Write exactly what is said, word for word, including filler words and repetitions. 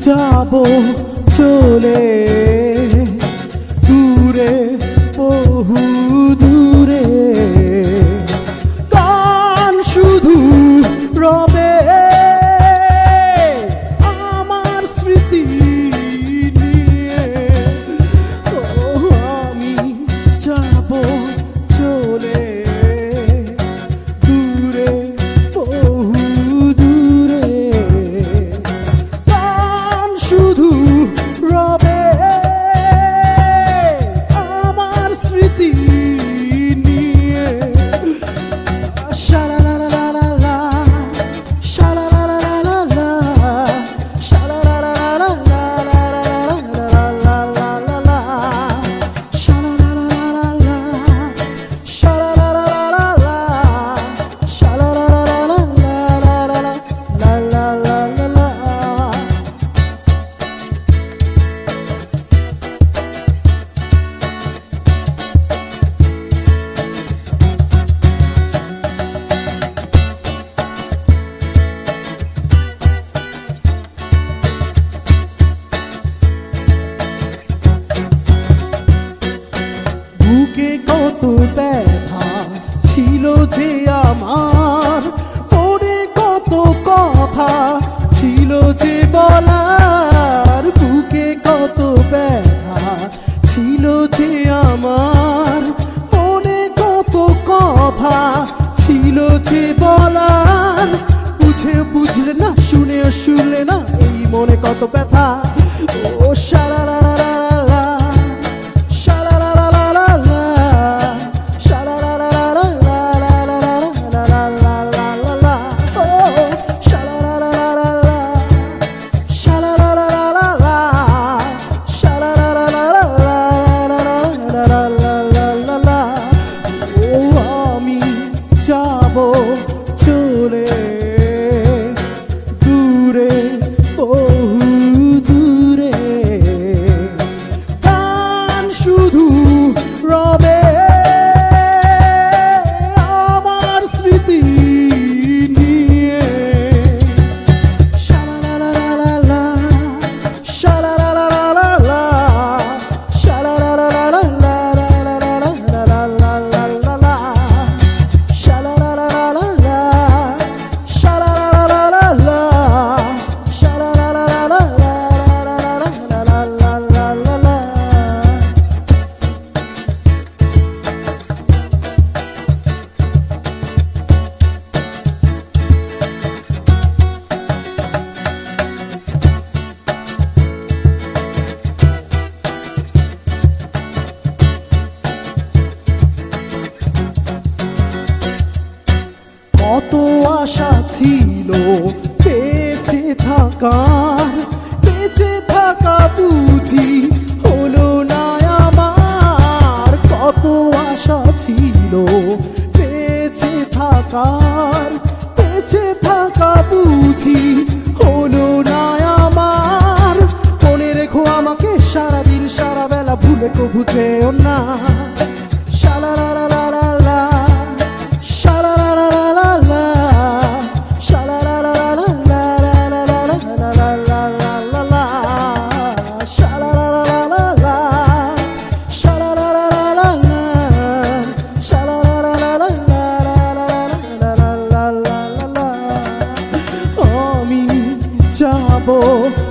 যাবো চলে দূরে বহু দূরে গান শুধু রবে আমার স্মৃতি নিয়ে ও আমি যাবো চলে দূরে বহু দূরে গান শুধু রবে আমার স্মৃতি নিয়ে শালালালালা শালালালালা শালালালালা শালালালালা শালালালালা শালালালালা বুকে কত ব্যথা ছিল যে আমার পরে কত কথা ছিল যে বলার বুকে কত ব্যথা ছিল যে আমার পরে কত কথা ছিল যে বলার বুঝে বুঝলে না শুনেও শুনলে না এই মনে কত ব্যথা ও শালালালালা যাবো চলে দূরে বহু দূরে গান শুধু রবে আমার স্মৃতি নিয়ে শালালালালা শালালালালা শালালালালা কত আশা ছিল বেঁচে থাকার বেঁচে থাকা বুঝি হলো না আমার কত আশা ছিল বেঁচে থাকার বেঁচে থাকা বুঝি হলো না আমার মনে রেখো আমাকে সারাদিন সারা বেলা ভুলে কো বুঝেও না শালালালালা যাবো